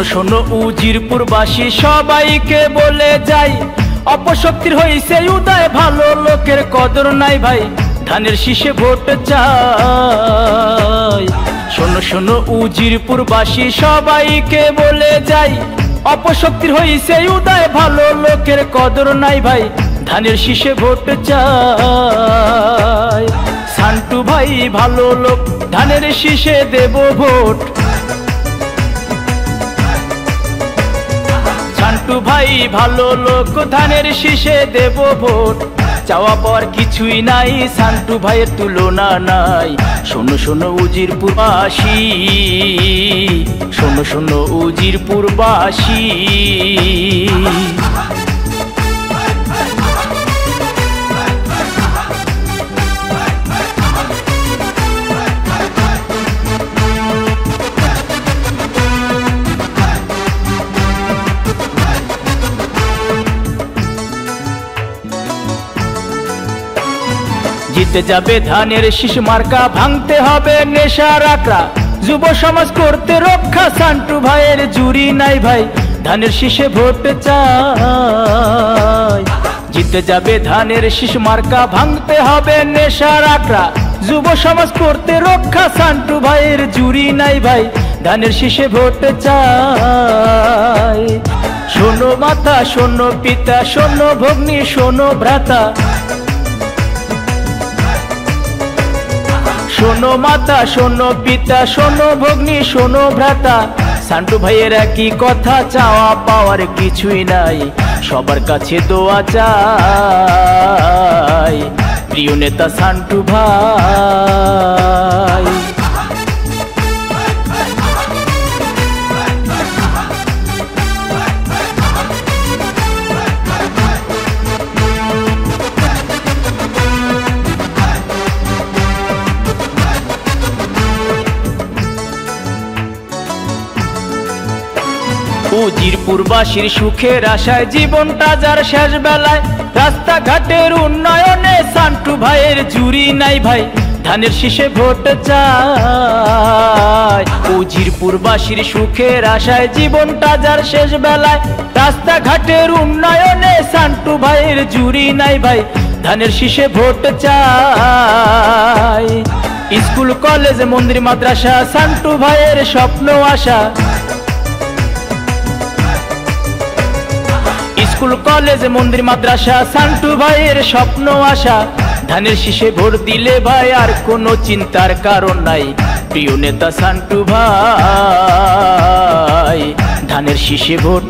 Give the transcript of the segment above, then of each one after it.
শোনো শোনো উজিরপুরবাসী সবাইকে বলে যাই, অপশক্তির হইছে উদয়, ভালো লোকের কদর নাই ভাই, ধানের শীষে ভোট চাই। শোনো শোনো উজিরপুরবাসী সবাইকে বলে যাই, অপশক্তির হইছে উদয়, ভালো লোকের কদর নাই ভাই, ধানের শীষে ভোট চাই। সান্টু ভাই ভালো লোক, ধানের শীষে দেব ভোট। সান্টু ভাই ভালো লোক, ধানের শীষে দেব ভোট। চাওয়া পাওয়ার কিছুই নাই, সান্টু ভাইয়ের তুলনা নাই। শোনো শোনো উজিরপুরবাসী, শোনো শোনো উজিরপুরবাসী। জিতে যাবে ধানের শীষ মার্কা, ভাঙতে হবে নেশার আঁকড়া, যুব সমাজ করতে রক্ষা, সান্টু ভাইয়ের জুরি নাই ভাই, ধানের শীষে ভোট চাই। জিতে যাবে ধানের শীষ মার্কা, ভাঙতে হবে নেশার আঁকড়া, যুব সমাজ করতে রক্ষা, সান্টু ভাইয়ের জুরি নাই ভাই, ধানের শীষে ভোট চাই। শোনো মাতা, শোনো পিতা, শোনো ভগ্নী, শোনো ভ্রাতা, শোনো মাতা, শোনো পিতা, শোনো ভগ্নী, শোনো ভ্রাতা, সান্টু ভাইয়ের একই কথা, চাওয়া পাওয়ার কিছুই নাই, সবার কাছে দোয়া চাই, প্রিয় নেতা সান্টু ভাই। উজিরপুরবাসীর সুখের আশায় জীবনটা যার শেষ বেলায়, রাস্তাঘাটের উন্নয়নে সান্টু ভাইয়ের জুরি নাই ভাই, ধানের শীষে ভোট চাই। উজিরপুরবাসীর সুখের আশায় জীবনটা যার শেষ বেলায়, রাস্তাঘাটের উন্নয়নে সান্টু ভাইয়ের জুরি নাই ভাই, ধানের শীষে ভোট চাই। স্কুল কলেজ মন্দির মাদ্রাসা, সান্টু ভাইয়ের স্বপ্ন আশা, স্কুল কলেজ মন্দির মাদ্রাসা, সান্টু ভাইয়ের স্বপ্ন আশা, ধানের শীষে ভোট দিলে ভাই আর কোনো চিন্তার কারণ নাই, প্রিয় নেতা সান্টু ভাই, ধানের শীষে ভোট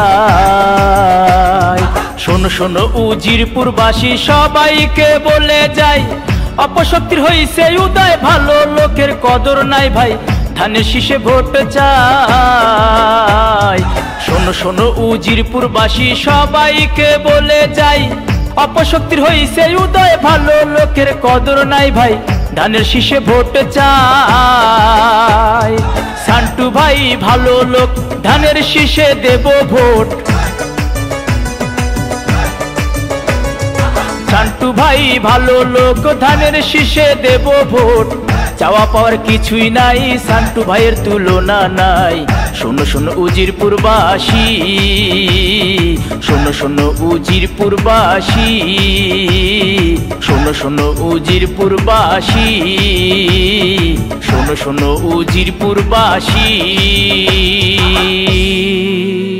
চাই। শোনো শোনো উজিরপুরবাসী সবাইকে বলে যাই, অপশক্তির হইছে উদয়, ভালো লোকের কদর নাই ভাই, ধানের শীষে ভোট চাই। শোনো শোনো উজিরপুরবাসী সবাইকে বলে যাই, অপশক্তির হইছে উদয়, ভালো লোকের কদর নাই ভাই, ধানের শীষে ভোট চাই। সান্টু ভাই ভালো লোক, ধানের শীষে দেব ভোট। সান্টু ভাই ভালো লোক, ধানের শীষে দেব ভোট। চাওয়া পাওয়ার কিছুই নাই, সান্টু ভাইয়ের তুলনা নাই। শোনো শোনো উজিরপুরবাসী, শোনো শোনো উজিরপুরবাসী, শোনো শোনো উজিরপুরবাসী, শোনো শোনো উজিরপুরবাসী।